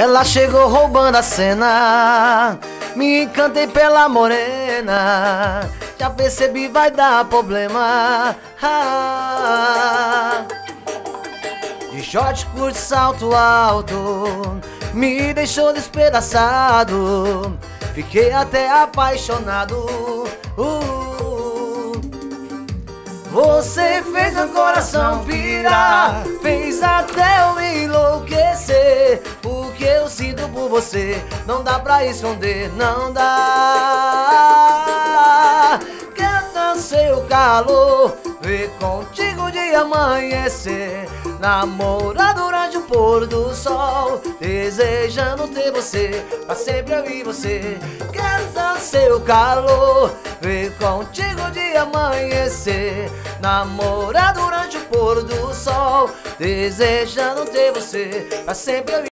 Ela chegou roubando a cena, me encantei pela morena. Já percebi, vai dar problema. De short curto, salto alto, me deixou despedaçado. Fiquei até apaixonado. Você fez meu coração pirar, fez até eu enlouquecer. O que eu sinto por você não dá pra esconder, não dá. Quero seu calor, ver contigo de amanhecer, namorar durante o pôr do sol, desejando ter você, pra sempre eu e você. Quero dar seu calor, ver contigo de amanhecer, namorar durante o pôr do sol, desejando ter você, pra sempre eu e